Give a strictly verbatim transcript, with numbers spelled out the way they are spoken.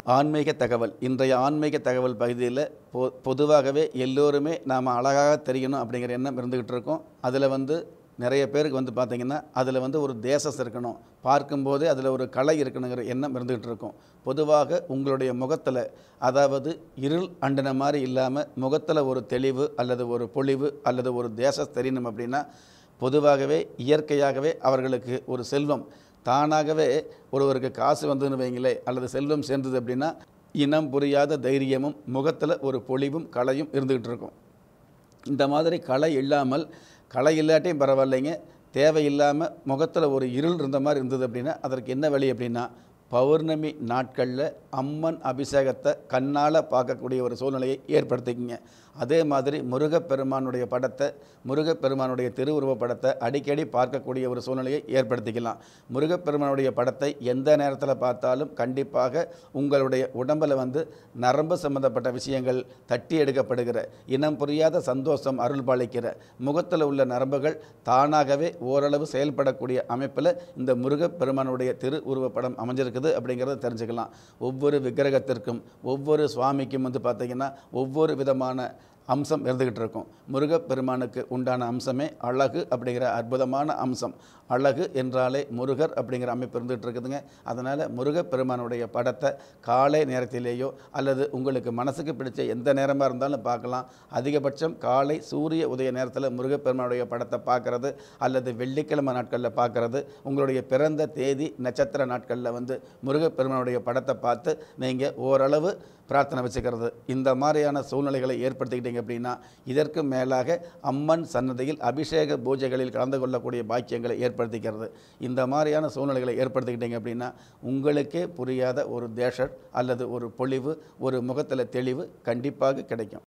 ஆன்மீக தகவல். இன்றைய ஆன்மீக தகவல் பகுதியில் பொ பொதுவாகவே எல்லோருமே நாம் அழகாக தெரியணும் அப்படிங்கிற எண்ணம் இருந்துக்கிட்டு இருக்கோம். அதில் வந்து நிறைய பேருக்கு வந்து பார்த்திங்கன்னா அதில் வந்து ஒரு தேசஸ் இருக்கணும், பார்க்கும்போதே அதில் ஒரு கலை இருக்கணுங்கிற எண்ணம் இருந்துக்கிட்டு இருக்கும். பொதுவாக உங்களுடைய முகத்தில், அதாவது இருள் அண்டின மாதிரி இல்லாமல் முகத்தில் ஒரு தெளிவு அல்லது ஒரு பொலிவு அல்லது ஒரு தேசஸ் தெரியணும் அப்படின்னா பொதுவாகவே இயற்கையாகவே அவர்களுக்கு ஒரு செல்வம் தானாகவே ஒருவருக்கு காசு வந்ததுன்னு வைங்களே, அல்லது செல்வம் சேர்ந்தது அப்படின்னா இனம் புரியாத தைரியமும் முகத்தில் ஒரு பொலிவும் கலையும் இருந்துக்கிட்டு இருக்கும். இந்த மாதிரி கலை இல்லாமல், கலை இல்லாட்டியும் பரவாயில்லைங்க, தேவையில்லாமல் முகத்தில் ஒரு இருள் இருந்த மாதிரி இருந்தது அப்படின்னா அதற்கு என்ன வழி அப்படின்னா, பௌர்ணமி நாட்களில் அம்மன் அபிஷேகத்தை கண்ணால் பார்க்கக்கூடிய ஒரு சூழ்நிலையை ஏற்படுத்திக்கிங்க. அதே மாதிரி முருகப்பெருமானுடைய படத்தை, முருகப்பெருமானுடைய திருவுருவ படத்தை அடிக்கடி பார்க்கக்கூடிய ஒரு சூழ்நிலையை ஏற்படுத்திக்கலாம். முருகப்பெருமானுடைய படத்தை எந்த நேரத்தில் பார்த்தாலும் கண்டிப்பாக உங்களுடைய உடம்பில் வந்து நரம்பு சம்பந்தப்பட்ட விஷயங்கள் தட்டி எடுக்கப்படுகிற, இனம் புரியாத சந்தோஷம் அருள் பாலிக்கிற, முகத்தில் உள்ள நரம்புகள் தானாகவே ஓரளவு செயல்படக்கூடிய அமைப்பில் இந்த முருகப்பெருமானுடைய திரு உருவப்படம் அமைஞ்சிருக்குது அப்படிங்கிறத தெரிஞ்சுக்கலாம். ஒவ்வொரு விக்கிரகத்திற்கும் ஒவ்வொரு சுவாமிக்கும் வந்து பார்த்திங்கன்னா ஒவ்வொரு விதமான அம்சம் இருந்துக்கிட்டு இருக்கும். முருகப்பெருமானுக்கு உண்டான அம்சமே அழகு அப்படிங்கிற அற்புதமான அம்சம். அழகு என்றாலே முருகர் அப்படிங்கிற அமைப்பு இருந்துகிட்டு இருக்குதுங்க. அதனால் முருகப்பெருமானுடைய படத்தை காலை நேரத்திலேயோ அல்லது உங்களுக்கு மனசுக்கு பிடிச்ச எந்த நேரமாக இருந்தாலும் பார்க்கலாம். அதிகபட்சம் காலை சூரிய உதய நேரத்தில் முருகப்பெருமானுடைய படத்தை பார்க்குறது அல்லது வெள்ளிக்கிழமை நாட்களில் பார்க்குறது, உங்களுடைய பிறந்த தேதி நட்சத்திர நாட்களில் வந்து முருகப்பெருமானுடைய படத்தை பார்த்து நீங்கள் ஓரளவு பிரார்த்தனை வச்சுக்கிறது. இந்த மாதிரியான சூழ்நிலைகளை ஏற்படுத்திக்கிட்டீங்க அப்படின்னா இதற்கு மேலாக அம்மன் சன்னதியில் அபிஷேக பூஜைகளில் கலந்து கொள்ளக்கூடிய பாக்கியங்களை ஏற்படுத்திக்கிறது. இந்த மாதிரியான சூழ்நிலைகளை ஏற்படுத்திக்கிட்டீங்க அப்படின்னா உங்களுக்கே புரியாத ஒரு தேஷர் அல்லது ஒரு பொலிவு, ஒரு முகத்தில் தெளிவு கண்டிப்பாக கிடைக்கும்.